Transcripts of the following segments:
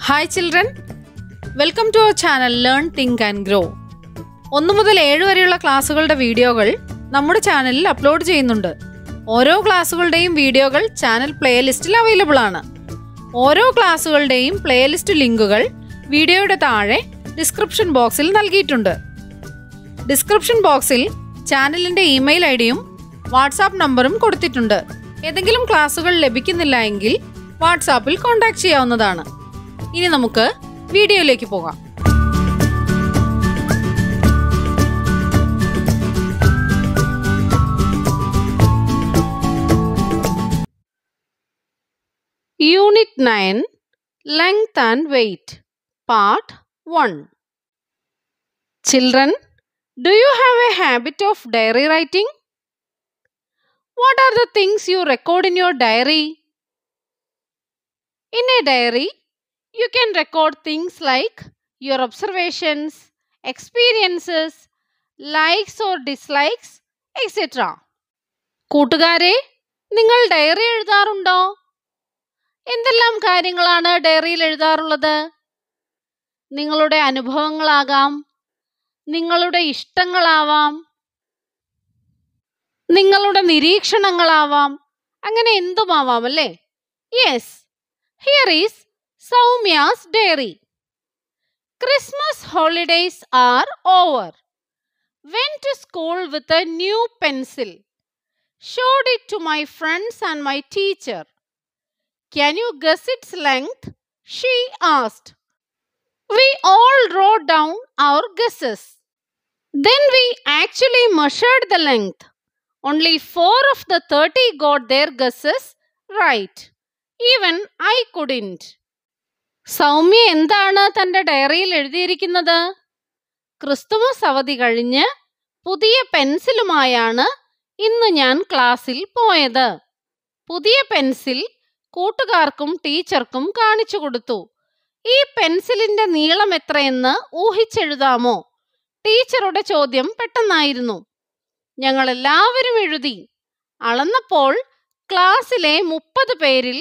Hi children, welcome to our channel Learn, Think and Grow. 1 മുതൽ 7 വരെയുള്ള ക്ലാസ്സുകളുടെ വീഡിയോകൾ നമ്മുടെ ചാനലിൽ അപ്ലോഡ് ചെയ്യുന്നുണ്ട്. ഓരോ ക്ലാസ്സുകളുടെയും വീഡിയോകൾ ചാനൽ പ്ലേലിസ്റ്റിൽ അവൈലബിൾ ആണ്. ഓരോ ക്ലാസ്സുകളുടെയും പ്ലേലിസ്റ്റ് ലിങ്കുകൾ വീഡിയോയുടെ താഴെ ഡിസ്ക്രിപ്ഷൻ ബോക്സിൽ നൽകിയിട്ടുണ്ട്. ഡിസ്ക്രിപ്ഷൻ ബോക്സിൽ ചാനലിൻ്റെ ഇമെയിൽ ഐഡിയും വാട്സാപ്പ് നമ്പറും കൊടുത്തിട്ടുണ്ട്. ഏതെങ്കിലും ക്ലാസ്സുകൾ ലഭിക്കുന്നില്ല എങ്കിൽ വാട്സാപ്പിൽ കോൺടാക്ട് ചെയ്യാവുന്നതാണ്. ഇനി നമുക്ക് വീഡിയോയിലേക്ക് പോകാം. Unit 9 Length and Weight Part 1. Children, do you have a habit of diary writing? What are the things you record in your diary? In a diary, you can record things like your observations, experiences, likes or dislikes, etc. കൂട്ടുകാരെ, നിങ്ങൾ diary എഴുതാറുണ്ടോ? എന്തെല്ലാം കാര്യങ്ങളാണ് ഡയറിയിൽ എഴുതാറുള്ളത്? നിങ്ങളുടെ അനുഭവങ്ങളാകാം, നിങ്ങളുടെ ഇഷ്ടങ്ങളാവാം, നിങ്ങളുടെ നിരീക്ഷണങ്ങളാവാം, അങ്ങനെ എന്തുമാവാം അല്ലേ? Yes, here is Soumya's diary. Christmas holidays are over. Went to school with a new pencil. Showed it to my friends and my teacher. Can you guess its length? She asked. We all wrote down our guesses. Then we actually measured the length. Only 4 of the 30 got their guesses right. Even I couldn't. Soumya എന്താണ് തൻ്റെ ഡയറിയിൽ എഴുതിയിരിക്കുന്നത്? Christmas അവധി കഴിഞ്ഞ് പുതിയ പെൻസിലുമായാണ് ഇന്ന് ഞാൻ ക്ലാസ്സിൽ പോയത്. പുതിയ പെൻസിൽ കൂട്ടുകാർക്കും ടീച്ചർക്കും കാണിച്ചു കൊടുത്തു. ഈ പെൻസിലിന്റെ നീളം എത്രയെന്ന് ഊഹിച്ചെഴുതാമോ? ടീച്ചറുടെ ചോദ്യം പെട്ടെന്നായിരുന്നു. ഞങ്ങൾ എല്ലാവരും എഴുതി. അളന്നപ്പോൾ ക്ലാസ്സിലെ 30 പേരിൽ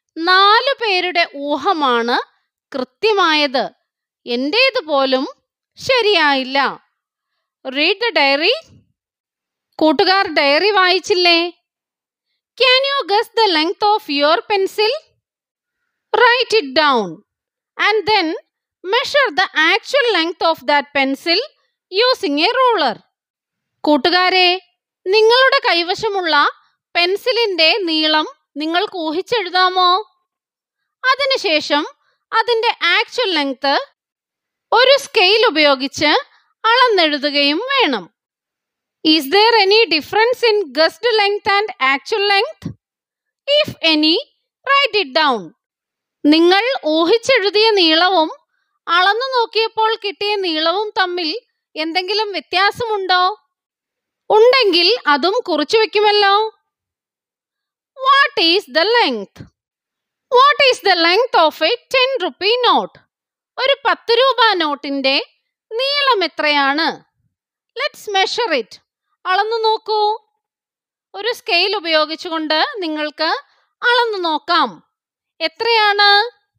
4 പേരുടെ ഊഹമാണ് കൃത്യമായത്. എൻ്റേതുപോലും ശരിയായില്ല. Read the diary. കൂട്ടുകാർ ഡയറി വായിച്ചില്ലേ? Can you guess the length of your pencil? Write it down and then measure the actual length of that pencil using a ruler. കൂട്ടുകാരെ, നിങ്ങളുടെ കൈവശമുള്ള പെൻസിലിന്റെ നീളം നിങ്ങൾക്ക് ഊഹിച്ചെഴുതാമോ? അതിനുശേഷം അതിന്റെ ആക്ച്വൽ ലെങ്ത് ഒരു സ്കെയിൽ ഉപയോഗിച്ച് അളന്നെഴുതുകയും വേണം. Is there any difference in guessed length and actual length? If any, write it down. നിങ്ങൾ ഊഹിച്ചെഴുതിയ നീളവും അളന്നു നോക്കിയപ്പോൾ കിട്ടിയ നീളവും തമ്മിൽ എന്തെങ്കിലും വ്യത്യാസമുണ്ടോ? ഉണ്ടെങ്കിൽ അതും കുറിച്ചു വെക്കുമല്ലോ. What is the length? What is the length of a 10 rupee note? ഒരു 10 രൂപ നോട്ടിന്റെ നീളം എത്രയാണ്? Let's measure it. അളന്നു നോക്കൂ. ഒരു സ്കെയിൽ ഉപയോഗിച്ചുകൊണ്ട് നിങ്ങൾക്ക് അളന്നു നോക്കാം. എത്രയാണ്?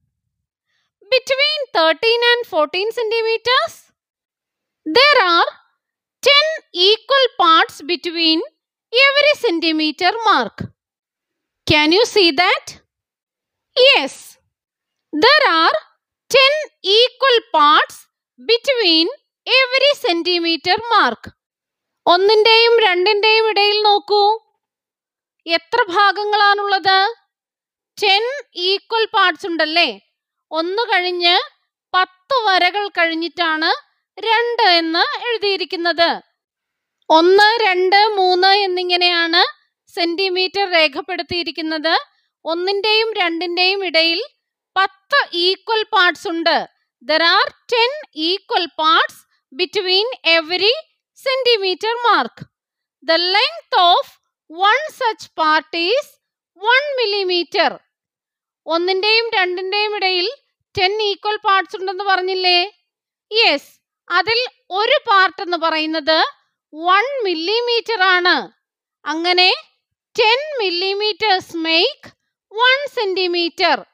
Between 13 and 14 centimeters. There are 10 equal parts between every centimeter mark. Can you see that? Yes. There are 10 equal parts between every centimeter mark. ഒന്നിന്റെയും രണ്ടിന്റെയും ഇടയിൽ നോക്കൂ. എത്ര ഭാഗങ്ങളാണുള്ളത്? 10 ഈക്വൽ പാർട്സ് ഉണ്ടല്ലേ? 1 കഴിഞ്ഞ് 10 വരകൾ കഴിഞ്ഞിട്ടാണ് 2 എന്ന് എഴുതിയിരിക്കുന്നത്. 1, 2, 3 എന്നിങ്ങനെയാണ് സെന്റിമീറ്റർ രേഖപ്പെടുത്തിയിരിക്കുന്നത്. ഒന്നിന്റെയും രണ്ടിന്റെയും ഇടയിൽ 10 ഈക്വൽ പാർട്സ് ഉണ്ട്. There are 10 equal parts between every centimeter mark. The length of one such part is 1 millimeter. ഒന്നിന്റെയും രണ്ടിന്റെയും ഇടയിൽ 10 ഈക്വൽ പാർട്സ് ഉണ്ടെന്ന് പറഞ്ഞില്ലേ? യെസ്, അതിൽ ഒരു പാർട്ട് എന്ന് പറയുന്നത് 1 millimeter ആണ്. അങ്ങനെ 10 millimeters make 1 centimeter.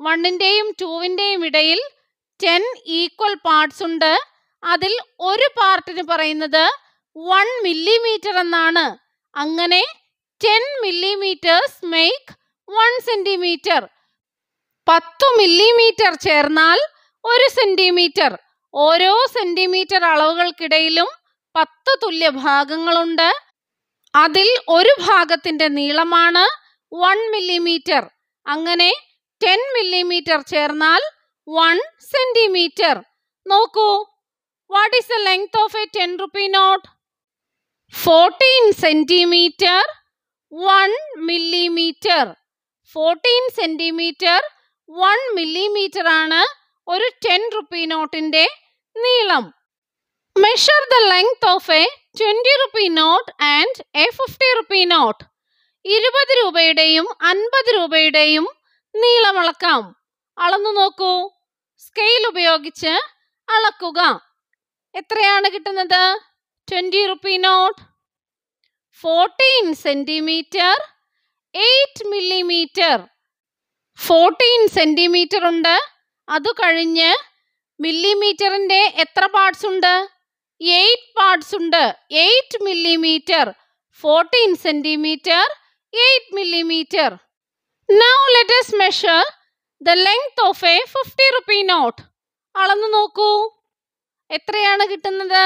1ന്റെയും 2വിന്റെയും ഇടയിൽ 10 ഈക്വൽ പാർട്സ് ഉണ്ട്. അതിൽ ഒരു പാർട്ടിന് പറയുന്നത് 1 millimeter എന്നാണ്. അങ്ങനെ 10 millimeters make 1 centimeter. 10 millimeter ചേർന്നാൽ 1 സെന്റിമീറ്റർ. ഓരോ സെന്റിമീറ്റർ അളവുകൾക്കിടയിലും 10 തുല്യ ഭാഗങ്ങളുണ്ട്. അതിൽ ഒരു ഭാഗത്തിന്റെ നീളമാണ് 1 millimeter. അങ്ങനെ 10 millimeter ചേർന്നാൽ 1 centimeter. നോക്കൂ, what is the length of a 10 rupee note? 14 centimeter 1 millimeter. 14 centimeter 1 millimeter ആണ് ഒരു 10 rupee നോട്ടിന്റെ നീളം. Measure the length of a 20 rupee note and a 50 rupee note. 20 രൂപയുടെയും 50 രൂപയുടെയും നീളം അളക്കാം. അളന്നു നോക്കൂ. സ്കെയിൽ ഉപയോഗിച്ച് അളക്കുക. എത്രയാണ് കിട്ടുന്നത്? 20 rupee note 14 centimeter 8 millimeter. 14 centimetre ഉണ്ട്. അത് കഴിഞ്ഞ് മില്ലിമീറ്ററിന്റെ എത്ര പാർട്സ് ഉണ്ട്? 8 പാർട്സ് ഉണ്ട്. 8 millimeter. 14 centimeter 8 millimeter. Now let us measure the length of a 50 rupee note. അളന്നു നോക്കൂ. എത്രയാണ് കിട്ടുന്നത്?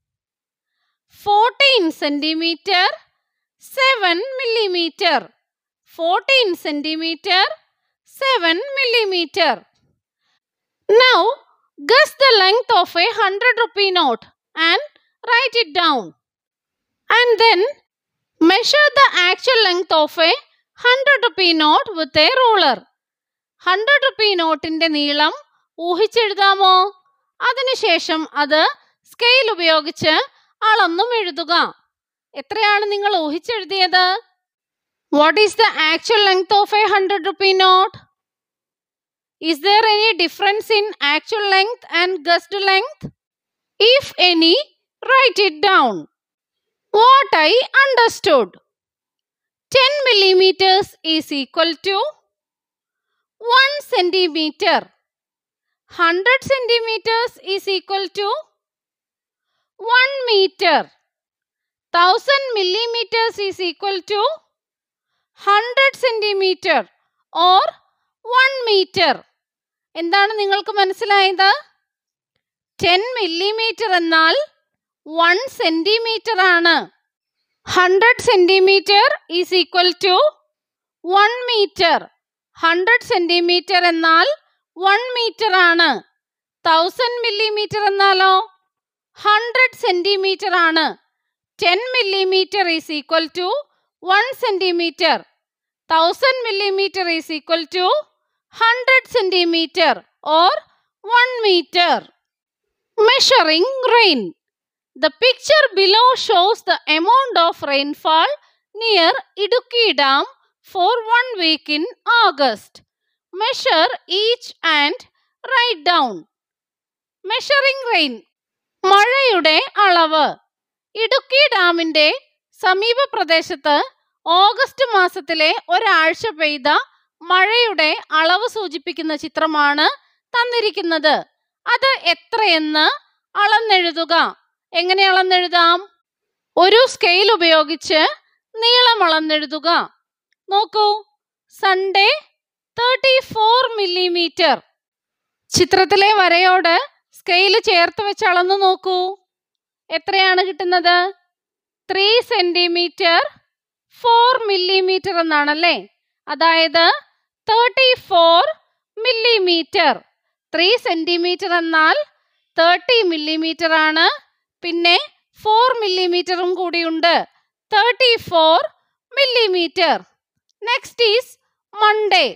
14 centimeter 7 millimeter. 14 centimeter 7 millimeter. Now guess the length of a 100 rupee note and write it down. And then measure the actual length of a 100 rupee note with a ruler. 100 rupee നോട്ടിന്റെ നീളം ഊഹിച്ചെഴുതാമോ? അതിനുശേഷം അത് scale ഉപയോഗിച്ച് അളന്നും എഴുതുക. എത്രയാണ് നിങ്ങൾ ഊഹിച്ചെഴുതിയത്? What is the actual length of a 100 rupee note? Is there any difference in actual length and guessed length? If any, write it down. What I understood. 10 millimeters is equal to 1 centimeter. 100 centimeters is equal to 1 meter. 1000 millimeters is equal to 100 centimeter or 1 meter. എന്താണ് നിങ്ങൾക്ക് മനസ്സിലായത്? 10 millimeter എന്നാൽ 1 centimeter ആണ്. 100 centimeter is equal to 1 meter. 100 centimeter എന്നാൽ 1 meter ആണ്. 1000 millimeter എന്നാലോ 100 centimeter ആണ്. 10 millimeter is equal to 1 centimeter. 1000 millimeter is equal to 100 centimeter or 1 meter. Measuring rain. The picture below shows the amount of rainfall near Idukki Dam for 1 week in August. Measure each and write down. Measuring rain. മഴയുടെ അളവ്. ഇടുക്കി ഡാമിന്റെ സമീപ പ്രദേശത്ത് August മാസത്തിലെ ഒരാഴ്ച പെയ്ത മഴയുടെ അളവ് സൂചിപ്പിക്കുന്ന ചിത്രമാണ് തന്നിരിക്കുന്നത്. അത് എത്രയെന്ന് അളന്നെഴുതുക. എങ്ങനെ അളന്നെഴുതാം? ഒരു സ്കെയിൽ ഉപയോഗിച്ച് നീളം അളന്നെഴുതുക. നോക്കൂ, സൺഡേ 34 millimeter. ചിത്രത്തിലെ വരയോട് സ്കെയിൽ ചേർത്ത് വെച്ച് അളന്നു നോക്കൂ. എത്രയാണ് കിട്ടുന്നത്? 3 centimeter 4 millimeter എന്നാണല്ലേ. അതായത് 34 millimeter. 3 centimeter എന്നാൽ 30 millimeter ആണ്. പിന്നെ 4 millimeterും കൂടിയുണ്ട്. 34 millimeter. Next is Monday.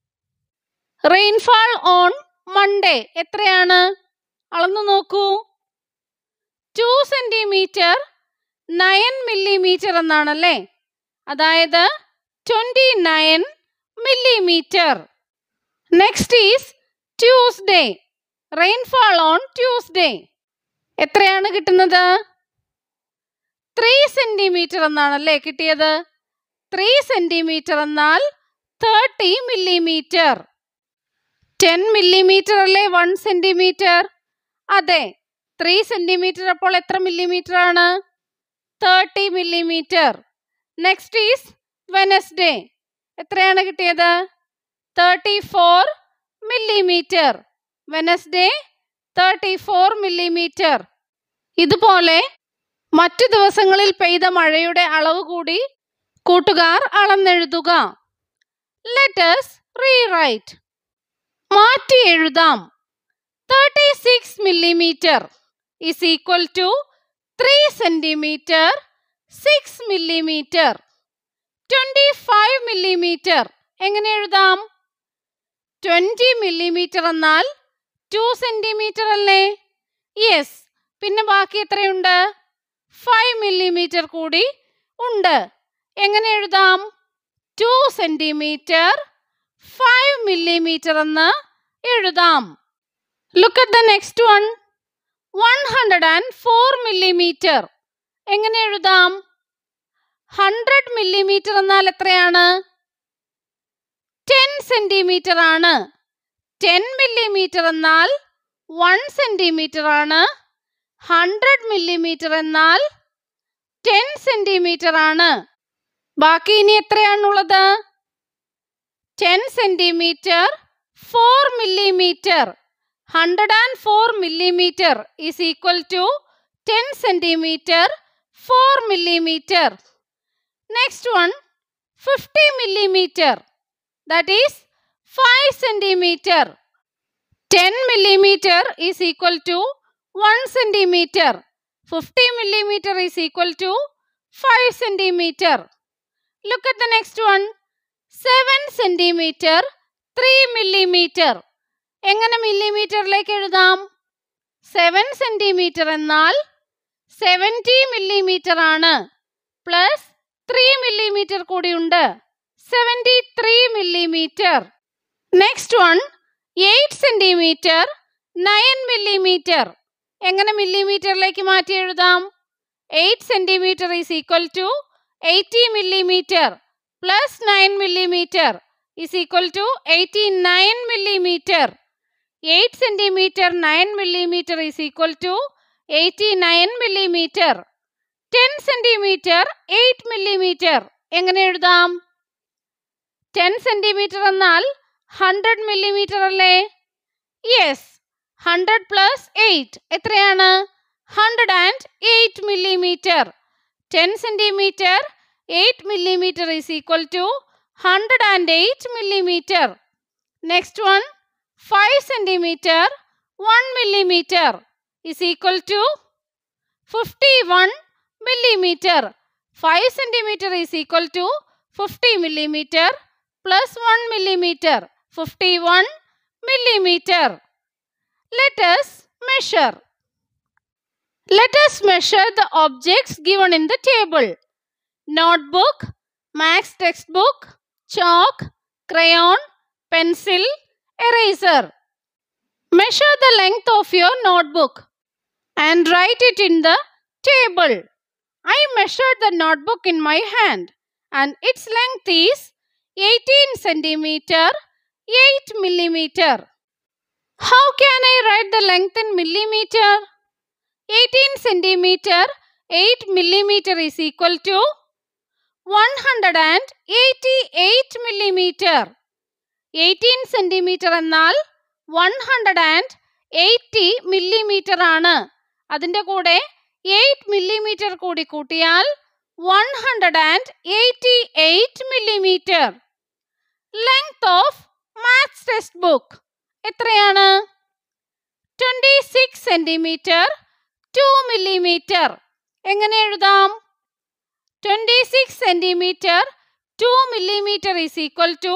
Rainfall on Monday എത്രയാണ്? അളന്നു നോക്കൂ. 2 centimeter 9 millimeter എന്നാണല്ലേ. അതായത് 29 millimeter. Next is Tuesday. Rainfall on Tuesday. എത്രയാണ് കിട്ടുന്നത്? 3 centimeter എന്നാണല്ലേ കിട്ടിയത്. 3 centimeter എന്നാൽ 30 millimeter. 10 millimeter അല്ലേ 1 centimeter? അതെ. 3 centimeter അപ്പോൾ എത്ര millimeter ആണ്? 30 millimeter. Next is Wednesday. എത്രയാണ് കിട്ടിയത്? 34 millimeter. Wednesday 34 millimeter. ഇതുപോലെ മറ്റു ദിവസങ്ങളിൽ പെയ്ത മഴയുടെ അളവ് കൂടി കൂട്ടുകാർ അളന്നെഴുതുക. Let us rewrite. മാറ്റി എഴുതാം. 36 millimeter is equal to 3 centimeter 6 millimeter. 25 millimeter എങ്ങനെ എഴുതാം? 20 millimeter എന്നാൽ 2 centimeter അല്ലേ? യെസ്. പിന്നെ ബാക്കി എത്രയുണ്ട്? 5 millimeter കൂടി ഉണ്ട്. എങ്ങനെ എഴുതാം? 2 centimeter 5 millimeter എന്ന് എഴുതാം. Look at the next one. 104 millimeter എങ്ങനെ എഴുതാം? 100 millimeter എന്നാൽ എത്രയാണ്? 10 centimeter ആണ്. 10 millimeter എന്നാൽ 1 centimeter ആണ്. 100 millimeter എന്നാൽ 10 centimeter ആണ്. ബാക്കി ഇനി എത്രയാണുള്ളത്? 10 centimeter 4 millimeter. 104 millimeter is equal to 10 centimeter 4 millimeter. Next one 50 millimeter. That is 5 centimeter. 10 millimeter is equal to 1 centimeter. 50 millimeter is equal to 5 centimeter. Look at the next one. 7 centimeter 3 millimeter. എങ്ങനെ മില്ലിമീറ്ററിലേക്ക് എഴുതാം? 7 centimeter എന്നാൽ 70 millimeter ആണ്. Plus 3 millimeter കൂടിയുണ്ട്. 73 millimeter. Next one 8 centimeter 9 millimeter. എങ്ങനെ മില്ലിമീറ്ററിലേക്ക് മാറ്റി എഴുതാം? 8 centimeter is equal to 80 millimeter plus 9 millimeter is equal to 89 millimeter. 8 centimeter 9 millimeter is equal to 89 millimeter. 10 centimeter 8 millimeter എങ്ങനെ എഴുതാം? 10 centimeter എന്നാൽ 100 millimeter അല്ലേ? യെസ്. 100 plus 8 എത്രയാണ്? 108 millimeter. 10 centimeter 8 millimeter is equal to 108 millimeter. Next one 5 centimeter 1 millimeter is equal to 51 millimeter. 5 centimeter is equal to 50 millimeter plus 1 millimeter. 51 millimeter. Let us measure. Let us measure the objects given in the table. Notebook, Max textbook, chalk, crayon, pencil, eraser. Measure the length of your notebook and write it in the table. I measured the notebook in my hand and its length is 18 centimeter 8 millimeter. How can I write the length in millimeter? 18 centimeter 8 millimeter is equal to 188 millimeter. 18 centimeter എന്നാൽ 180 millimeter ആണ്. അതിൻ്റെ കൂടെ 8 millimeter കൂടി കൂട്ടിയാൽ 188 millimeter. Length of Maths textbook എത്രയാണ്? 26 centimeter 2 millimeter. എങ്ങനെ എഴുതാം? 26 centimeter 2 millimeter is equal to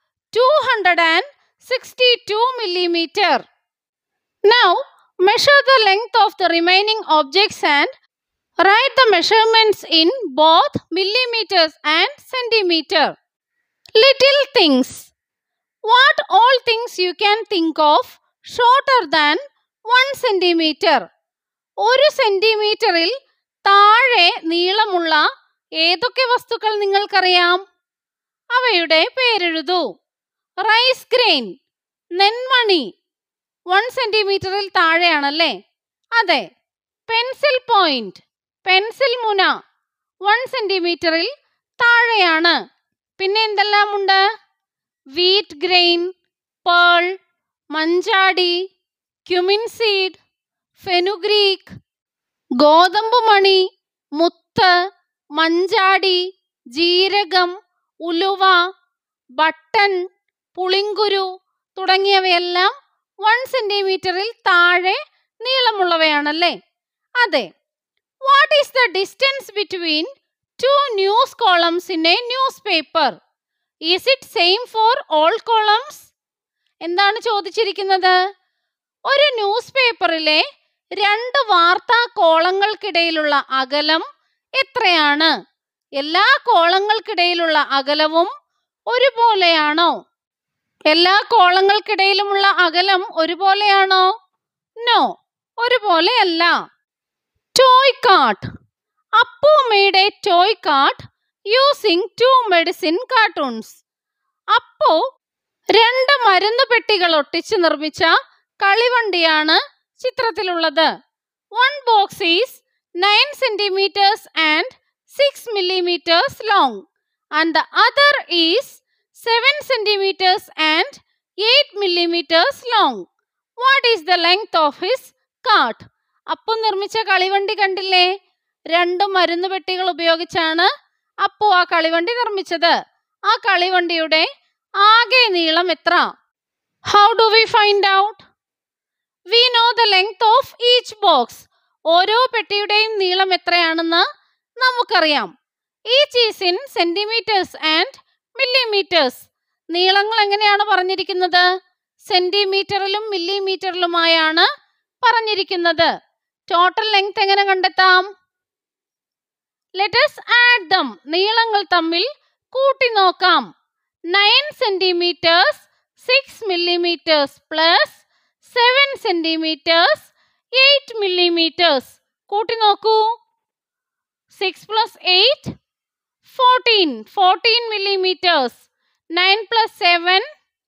262 millimeter. Now measure the length of the remaining objects and write the measurements in both millimeters and centimeter. Little things. What all things you can think of shorter than 1 centimeter? 1 സെന്റിമീറ്ററിൽ താഴെ നീളമുള്ള ഏതൊക്കെ വസ്തുക്കൾ നിങ്ങൾക്കറിയാം? അവയുടെ പേരെഴുതൂ. Rice grain നെന്മണി 1 സെന്റിമീറ്ററിൽ താഴെയാണല്ലേ? അതെ. Pencil point, pencil മുന 1 സെന്റിമീറ്ററിൽ താഴെയാണ്. പിന്നെ എന്തെല്ലാം ഉണ്ട്? വീറ്റ് ഗ്രെയിൻ, പേൾ, മഞ്ചാടി, ക്യുമിൻ സീഡ്, ഫെനുഗ്രീക്ക്, ഗോതമ്പ് മണി, മുത്ത്, മഞ്ചാടി, ജീരകം, ഉലുവ, ബട്ടൺ, പുളിങ്കുരു തുടങ്ങിയവയെല്ലാം 1 സെന്റിമീറ്ററിൽ താഴെ നീളമുള്ളവയാണല്ലേ? അതെ. What is the distance between 2 news columns in a newspaper? Is it same for all columns? എന്താണ് ചോദിച്ചിരിക്കുന്നത്? ഒരു ന്യൂസ് പേപ്പറിലെ 2 വാർത്താ കോളങ്ങൾക്കിടയിലുള്ള അകലം എത്രയാണ്? എല്ലാ കോളങ്ങൾക്കിടയിലുള്ള അകലവും ഒരുപോലെയാണോ? എല്ലാ കോളങ്ങൾക്കിടയിലുമുള്ള അകലം ഒരുപോലെയാണോ? നോ, ഒരുപോലെയല്ല. Toy cart. Appu made a toy cart using 2 medicine cartons. Appu 2 മരുന്ന് പെട്ടികൾ ഒട്ടിച്ച് നിർമ്മിച്ച കളിവണ്ടിയാണ് ചിത്രത്തിലുള്ളത്. 1 box is 9 centimeters and 6 millimeters long and the other is 7 centimeters and 8 millimeters long. What is the length of his cart? Appu നിർമ്മിച്ച കളിവണ്ടി കണ്ടില്ലേ? 2 മരുന്ന് പെട്ടികൾ ഉപയോഗിച്ചാണ് അപ്പു ആ കളിവണ്ടി നിർമ്മിച്ചത്. ആ കളിവണ്ടിയുടെ ആകെ നീളം എത്ര? How do we find out? We know the length of each box. ഓരോ പെട്ടിയുടെയും നീളം എത്രയാണെന്ന് നമുക്കറിയാം. Each is in centimeters and millimeters. നീളങ്ങൾ എങ്ങനെയാണ് പറഞ്ഞിരിക്കുന്നത്? സെന്റിമീറ്ററിലും മില്ലിമീറ്ററിലുമായാണ് പറഞ്ഞിരിക്കുന്നത്. ടോട്ടൽ ലെങ്ത് എങ്ങനെ കണ്ടെത്താം? Let us add them. നീളങ്ങൾ തമ്മിൽ കൂട്ടി നോക്കാം. 9 centimeters 6 millimeters plus 7 centimeters 8 millimeters. കൂട്ടി നോക്കൂ. 6 plus 8 14 millimeters. 9 plus 7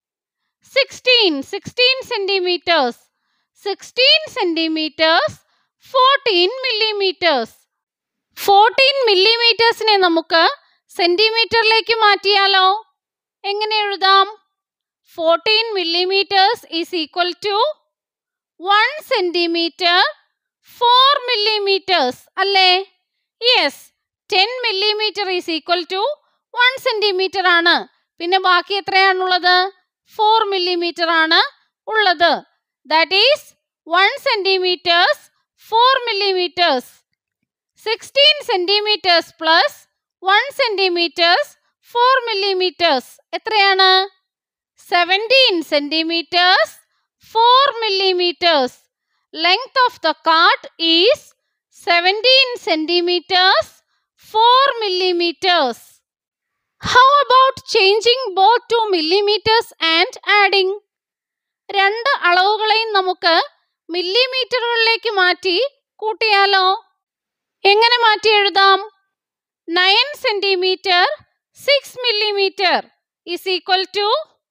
16 centimeters. 16 centimeters 14 millimeters. 14 millimetersനെ നമുക്ക് സെന്റിമീറ്ററിലേക്ക് മാറ്റിയാലോ? എങ്ങനെ എഴുതാം? 14 millimeters is equal to 1 centimeter 4 millimeters അല്ലേ? Yes. 10 millimeter is equal to 1 centimeter ആണ്. പിന്നെ ബാക്കി എത്രയാണുള്ളത്? 4 millimeter ആണ് ഉള്ളത്. That is 1 centimeters 4 millimeters. 16 centimeters plus 1 centimeters 4 millimeters എത്രയാണ്? 17 centimeters 4 millimeters. Length of the cart is 17 centimeters 4 millimeters. How about changing both to millimeters and adding? 2 അളവുകളെയും നമുക്ക് മില്ലിമീറ്ററുകളിലേക്ക് മാറ്റി കൂട്ടിയാലോ? എങ്ങനെ മാറ്റി എഴുതാം? 9 centimeter 6 millimeter is equal to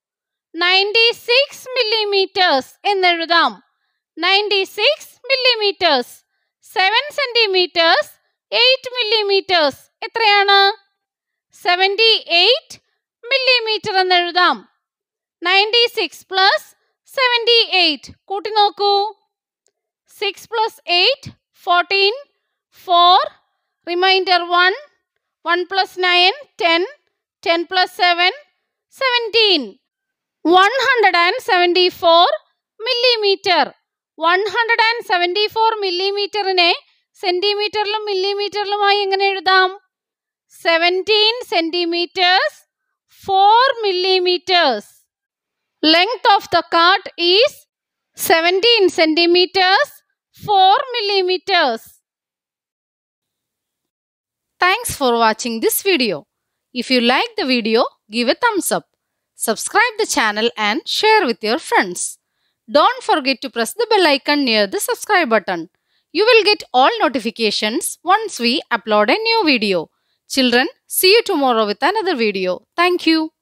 96 millimeters എന്നെഴുതാം. 96 millimeters. 7 centimeters 8 millimeters എത്രയാണ്? 78 millimeter എന്നെഴുതാം. 96 plus 78 കൂട്ടി നോക്കൂ. 6 plus 8 14 4 remainder 1 plus 9 10 plus 7 17 174 millimeter. 174 millimeterനെ സെന്റിമീറ്ററിലും മില്ലിമീറ്ററിലുമായി എങ്ങനെ എഴുതാം? 17 centimeters 4 millimeters. Length of the cart is 17 centimeters 4 millimeters. Thanks for watching this video. If you like the video, give a thumbs up. Subscribe the channel and share with your friends. Don't forget to press the bell icon near the subscribe button. You will get all notifications once we upload a new video. Children, see you tomorrow with another video. Thank you.